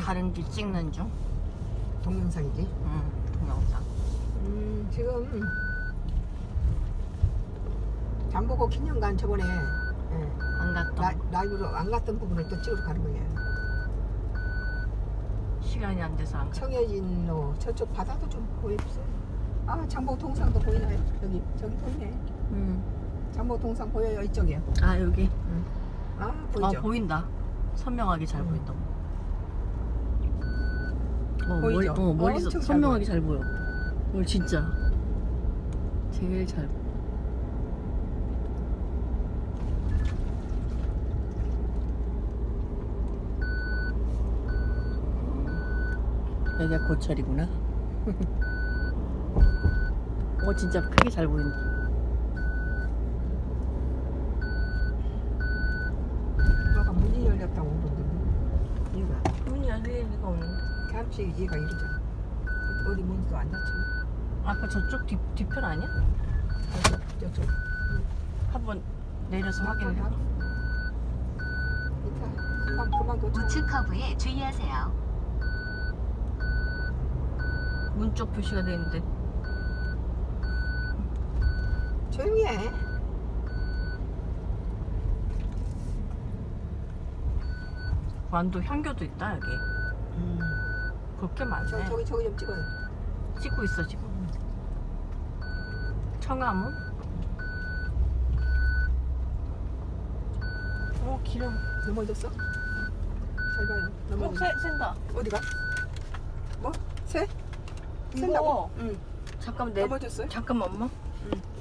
다른 길 찍는 중. 동영상이지? 응, 동영상. 지금 잠보고 기념관 저번에 안 갔던 라이브로 안 갔던 부분을 또 찍으러 가는 거예요. 시간이 안 돼서 안 가. 청해진로 저쪽 바다도 좀 보여주세요. 아, 장보 동상도 보이나요? 저기 보이네. 장보 동상 보여요? 이쪽이요. 아, 여기. 아, 보이죠? 아, 보인다. 선명하게 잘 보인다. 보이죠? 멀리서 엄청 선명하게 잘 보여. 오늘 진짜 제일 잘 보여. 여기가 고철이구나. 진짜 크게 잘 보인다. 아까 문이 열렸다고 그러던데. 얘가 문이 열릴 리가 없는데. 잠시 얘가 이러잖아. 어디 문도 안 닫혀. 아까 저쪽 뒤편 아니야? 저쪽. 한번 내려서 확인해봐. 그만 도착. 우측 커브에 주의하세요. 문 쪽 표시가 돼 있는데. 조용히 해. 완도 향교도 있다 여기. 그렇게 많네. 저기 좀 찍어요. 찍고 있어 지금. 청아문. 기름 넘어졌어? 잘 봐요. 넘어졌어. 샌다. 어디가? 뭐? 새? 이거. 샌다고? 응. 잠깐만 넘어졌어요? 잠깐만 엄마. 응.